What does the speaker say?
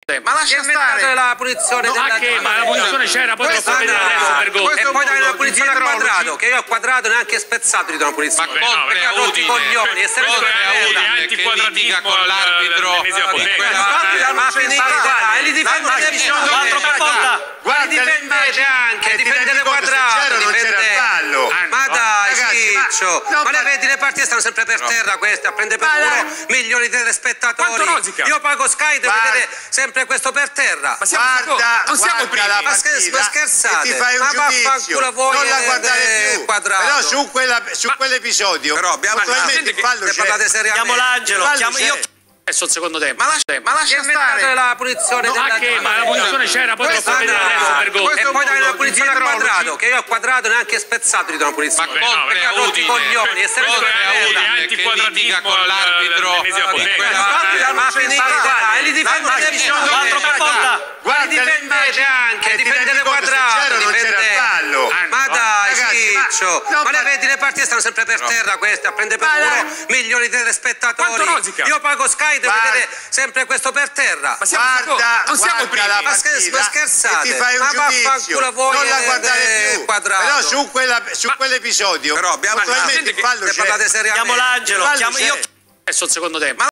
Ma lascia stare la punizione della ma la punizione c'era, poi lo fa vedere adesso per gol. E poi dai una punizione al quadrato, che io al quadrato neanche spezzato gli do una punizione. Ma compre a coglioni, e sempre antiquadratismo con l'arbitro. Ma finita, e li difendete anche, difendete quadrato, ma dai, Ciccio, ma le vedi, le partite stanno sempre per terra queste, a prendere per culo milioni di telespettatori. Io pago Sky, devo vedere sempre questo per terra. Ma non siamo primi. Ma scherzate, ma vaffanculo voi, non la guardare più. Quadrato. Però su quell'episodio, però abbiamo parlate seriamente. Chiamo l'Angelo, io Adesso il secondo tempo. Ma lascia stare la punizione della ma la punizione c'era, poi lo fa vedere adesso per gol. E poi dai una punizione al quadrato, che io al quadrato neanche spezzato gli do una punizione. Ma compre a coglioni, e sempre antiquadratismo con l'arbitro. Ma finita, e li difendete anche, difendete quadrato, ma dai, Ciccio, ma le vedi, le partite stanno sempre per terra queste, a prendere per culo milioni di telespettatori. Io pago Sky, devo vedere sempre questo per terra. Non siamo primi. Ma scherzate, ma vaffanculo voi, non la guardare più. Quadrato. Però su quell'episodio, però abbiamo parlate seriamente. chiamo l'Angelo, io Adesso il secondo tempo.